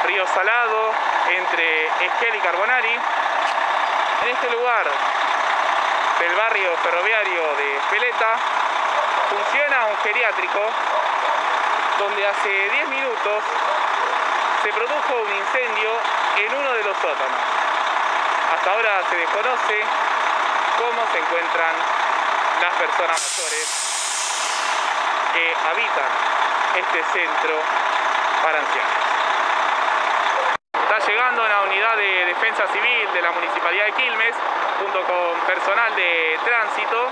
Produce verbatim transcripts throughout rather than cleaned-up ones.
Río Salado, entre Esquel y Carbonari. En este lugar del barrio ferroviario de Speleta funciona un geriátrico donde hace diez minutos se produjo un incendio en uno de los sótanos. Hasta ahora se desconoce cómo se encuentran las personas mayores que habitan este centro para ancianos. Está llegando una unidad de defensa civil de la Municipalidad de Quilmes junto con personal de tránsito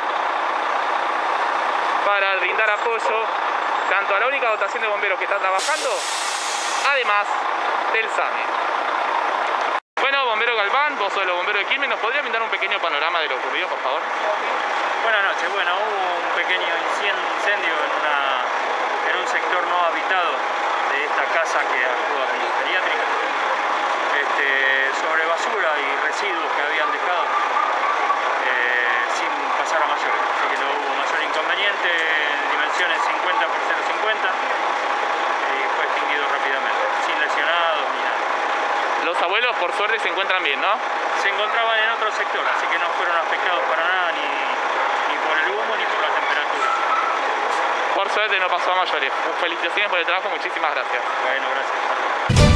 para brindar apoyo tanto a la única dotación de bomberos que está trabajando, además del SAME. Bueno, bombero Galván, vos sos el bombero de Quilmes, ¿nos podría brindar un pequeño panorama de lo ocurrido, por favor? Buenas noches. Bueno, hubo un pequeño incendio en, una, en un sector no habitado de esta casa que actúa como geriátrica, este, sobre basura y residuos que habían dejado eh, sin pasar a mayores. Así que no hubo mayor inconveniente, dimensiones cincuenta por cero cincuenta, y fue extinguido rápidamente, sin lesionados ni nada. Los abuelos, por suerte, se encuentran bien, ¿no? Se encontraban en otro sector, así que no fueron afectados para nada, ni, ni por el humo ni por la temperatura. Por suerte no pasó a mayores. Felicitaciones por el trabajo, muchísimas gracias. Bueno, gracias.